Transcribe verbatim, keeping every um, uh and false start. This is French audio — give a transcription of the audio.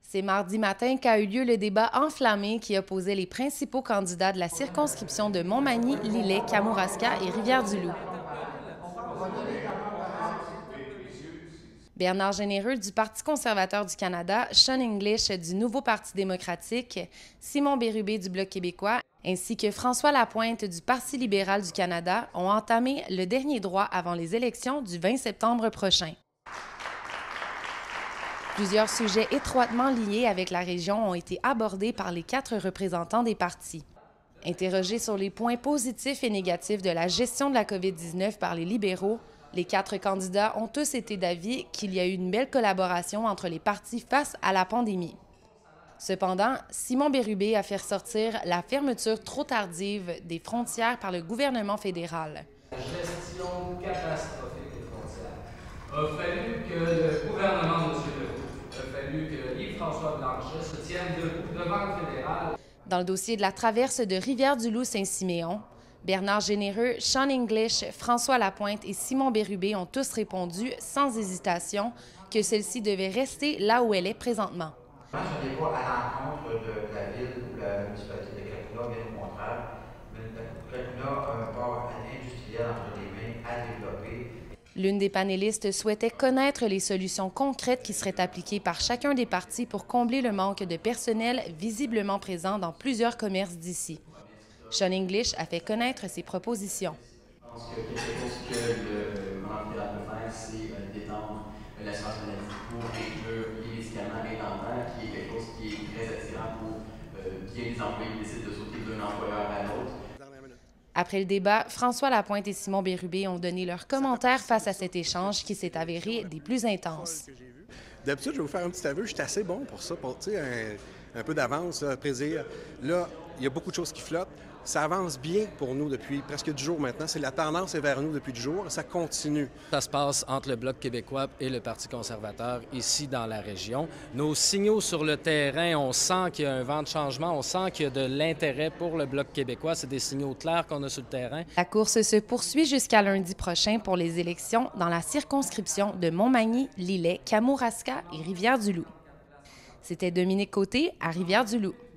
C'est mardi matin qu'a eu lieu le débat enflammé qui opposait les principaux candidats de la circonscription de Montmagny, Lillet, Kamouraska et Rivière-du-Loup. Bernard Généreux du Parti conservateur du Canada, Sean English du Nouveau Parti démocratique, Simon Bérubé du Bloc québécois ainsi que François Lapointe du Parti libéral du Canada ont entamé le dernier droit avant les élections du vingt septembre prochain. Plusieurs sujets étroitement liés avec la région ont été abordés par les quatre représentants des partis. Interrogés sur les points positifs et négatifs de la gestion de la COVID dix-neuf par les libéraux, les quatre candidats ont tous été d'avis qu'il y a eu une belle collaboration entre les partis face à la pandémie. Cependant, Simon Bérubé a fait ressortir la fermeture trop tardive des frontières par le gouvernement fédéral. La gestion catastrophique des frontières. Il a fallu que le gouvernement de M. Legault, il a fallu que Yves-François Blanchet se tienne debout devant le fédéral. Dans le dossier de la traverse de Rivière-du-Loup-Saint-Siméon, Bernard Généreux, Sean English, François Lapointe et Simon Bérubé ont tous répondu sans hésitation que celle-ci devait rester là où elle est présentement. Moi, je n'ai pas à l'encontre de la ville ou la municipalité de Gatineau, bien au contraire. Gatineau a un port industriel entre les mains à développer. L'une des panélistes souhaitait connaître les solutions concrètes qui seraient appliquées par chacun des partis pour combler le manque de personnel visiblement présent dans plusieurs commerces d'ici. Sean English a fait connaître ses propositions. Je pense que quelque chose que le gouvernement fédéral peut faire, c'est d'étendre l'assurance maladie pour inclure les médicaments étendants, qui est quelque chose qui est très attirant pour euh, bien des employés qui décident de sauter d'un employeur à l'autre. Après le débat, François Lapointe et Simon Bérubé ont donné leurs commentaires face à cet échange qui s'est avéré des plus intenses. D'habitude, je vais vous faire un petit aveu, je suis assez bon pour ça, pour un, un peu d'avance, prédire. Là, il y a beaucoup de choses qui flottent. Ça avance bien pour nous depuis presque dix jours maintenant. C'est la tendance est vers nous depuis dix jours et ça continue. Ça se passe entre le Bloc québécois et le Parti conservateur ici dans la région. Nos signaux sur le terrain, on sent qu'il y a un vent de changement, on sent qu'il y a de l'intérêt pour le Bloc québécois. C'est des signaux clairs qu'on a sur le terrain. La course se poursuit jusqu'à lundi prochain pour les élections dans la circonscription de Montmagny, Lillet, Kamouraska et Rivière-du-Loup. C'était Dominique Côté à Rivière-du-Loup.